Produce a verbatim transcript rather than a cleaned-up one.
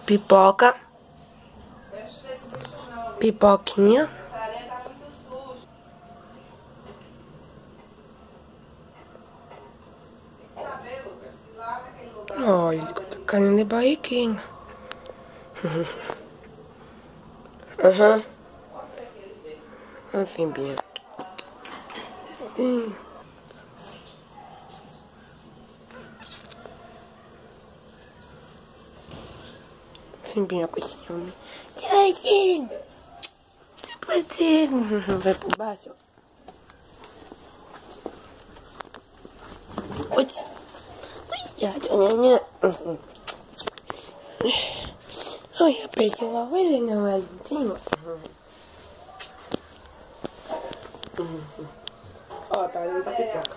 pipoca, pipoquinha, olha, ele tá carinho de barriguinha. Aham. Assim, Bia. Sim. Sim, Bia, com ciúme. Tchauzinho. Tchauzinho. Vai por baixo. Oi. Oi, já, tchauzinho. Oi, a pessoa, ele não é lindinho? Ó, tá olhando pra pipoca.